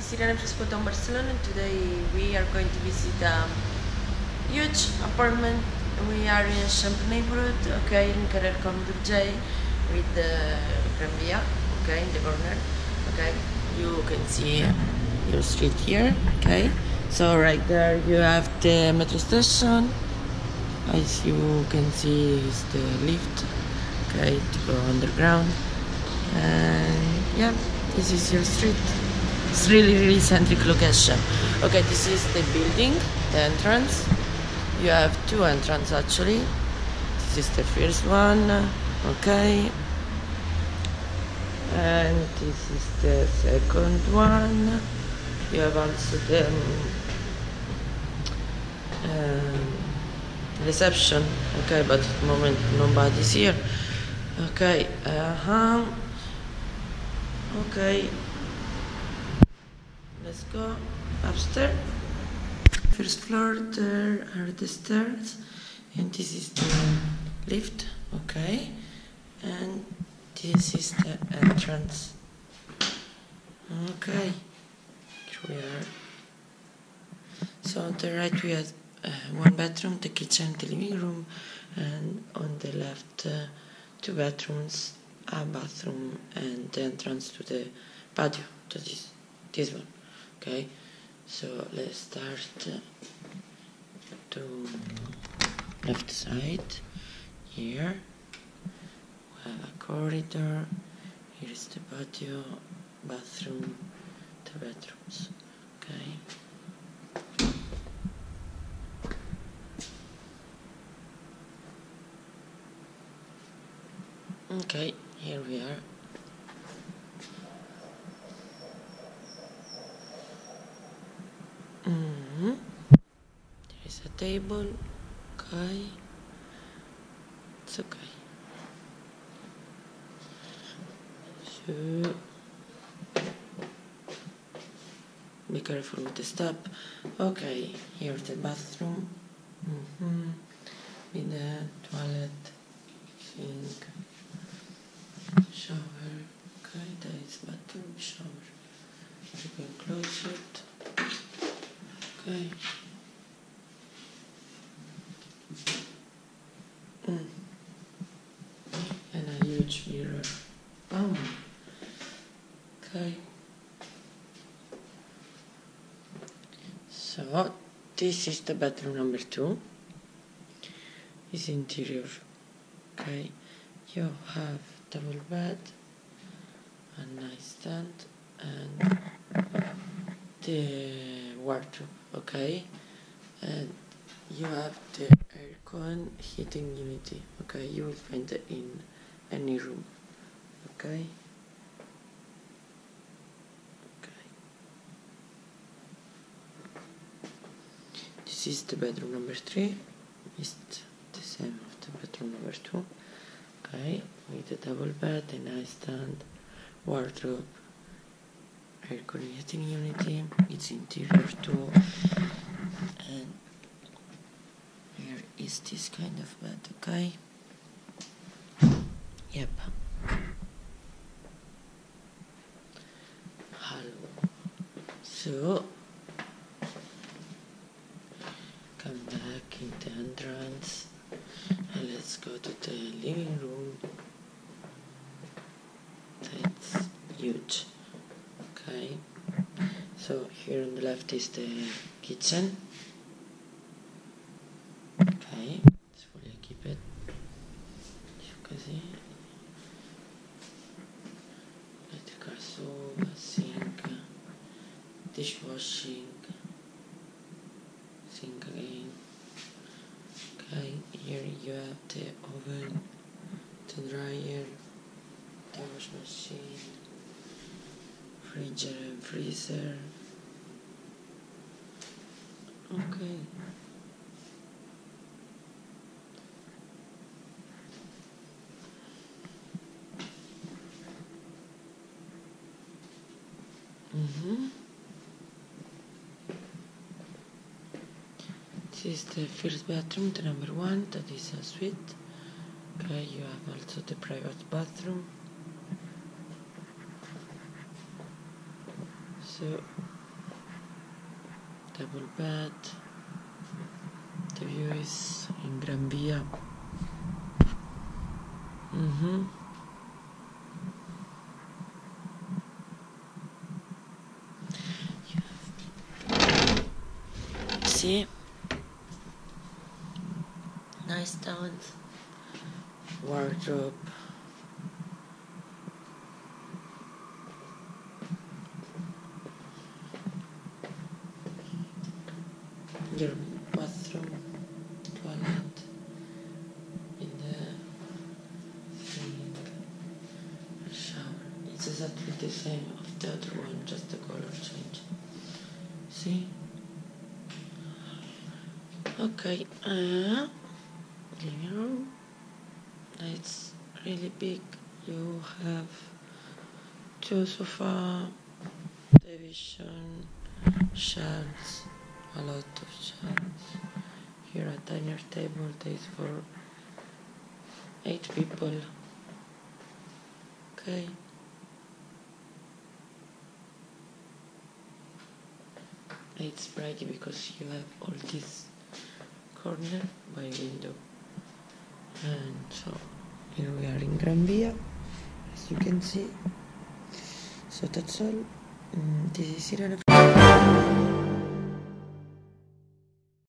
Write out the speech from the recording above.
Sirene Frescoton, Barcelona. Today we are going to visit a huge apartment. We are in a Champ neighborhood, okay, in Carrer Com d'Urgell with the Gran Via, okay, in the corner, okay. You can see your street here, okay. So right there you have the metro station. As you can see is the lift, okay, to go underground. And yeah, this is your street. It's really centric location. Okay, this is the building, the entrance. You have two entrances actually. This is the first one, okay, and this is the second one. You have also the reception, okay, but at the moment nobody's here, okay. Okay, let's go upstairs. First floor, there are the stairs, and this is the lift, okay, and this is the entrance, okay. Here we are. So on the right we have one bedroom, the kitchen, the living room, and on the left two bedrooms, a bathroom, and the entrance to the patio, to this one, okay. So let's start to left side. Here we have a corridor. Here is the patio, bathroom, the bedrooms, okay. Okay, here we are. There is a table, okay. It's okay. So be careful with the step. Okay, here's the bathroom. With the toilet, sink, shower. Okay, there is bathroom, shower. You can close it. Okay. And a huge mirror. Okay. So this is the bedroom number 2. It's interior. Okay. You have double bed, a nightstand, and the wardrobe. Okay. And you have the aircon heating unit. Okay. You will find it in any room. Okay. This is the bedroom number 3. It's the same of the bedroom number 2. Okay, with the double bed, the nightstand, wardrobe, air conditioning unit. It's interior too. And here is this kind of bed. Okay. Yep. Hello. So come back in the entrance and let's go to the living room. That's huge. Okay, so here on the left is the kitchen. Okay, it's fully equipped, as you can see. Electrical stove, sink, dishwashing, sink again. Okay, here you have the oven, the dryer, the wash machine, fridge and freezer. Okay. This is the first bedroom, the number 1, that is a suite. Okay, you have also the private bathroom. So double bed. The view is in Gran Via. See? Nice towels. Wardrobe. Your bathroom, toilet, in the sink, shower. It's exactly the same of the other one, just the color change. See? Okay, living room. It's really big. You have 2 sofa, television, shelves, a lot of shelves. Here a dinner table that is for 8 people. Okay. It's bright because you have all this corner by window. And so here we are in Gran Via, as you can see. So that's all. This is Irene.